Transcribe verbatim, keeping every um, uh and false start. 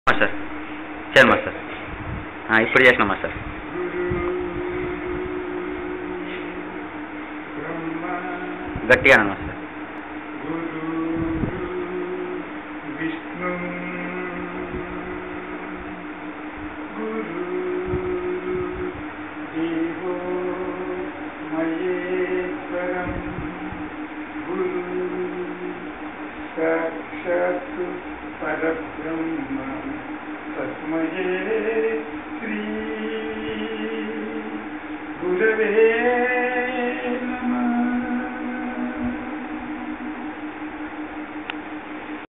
Sir చేయండి master. ఇప్పుడు చేసిన మాస్టర్. గట్టిగా మాస్టర్. విష్ణు గురు దేవో మహేశ్వరం గురు సాక్షాత్ పరబ్రహ్మ తస్మై శ్రీ గురవే